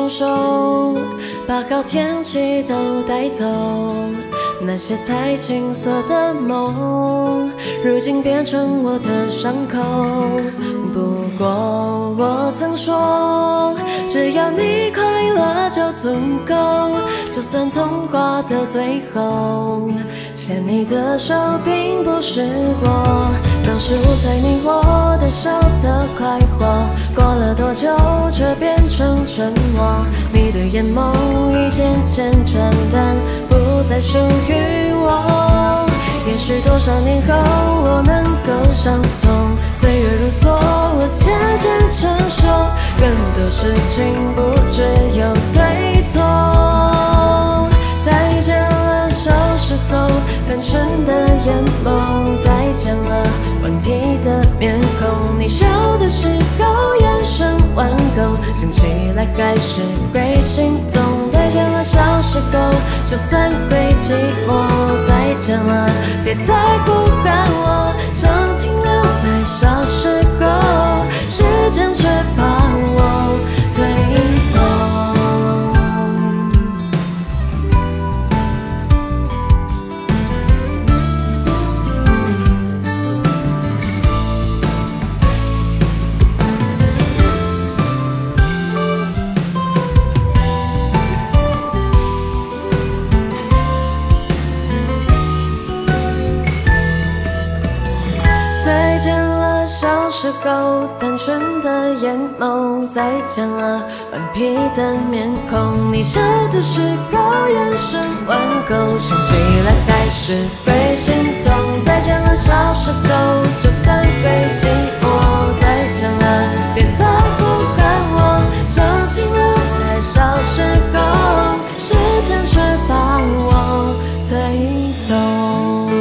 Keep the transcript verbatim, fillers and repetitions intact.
手，把好天气都带走。那些太轻锁的梦，如今变成我的伤口。不过我曾说，只要你快乐就足够。就算童话的最后，牵你的手并不是我。当时我猜你我的笑得快活，过了多久却变成沉默。你的眼眸已渐渐转淡，不再属于我。也许多少年后我能够伤痛，岁月如梭，我渐渐成熟。人的事情不只有对错。再见了小时候单纯的眼眸，再见了顽皮的面孔。你笑的时候眼神弯勾，想起来还是会心动。再见了小时候，就算会寂寞。再见了，别再呼喊我，想停留在小时候，时间却把我推走。再见了小时候单纯的眼眸，再见了顽皮的面孔。你笑的时候眼神弯勾，想起来还是会心痛。再见了小时候，就算会寂寞。再见了，别再呼喊我，想停留在小时候，时间却把我推走。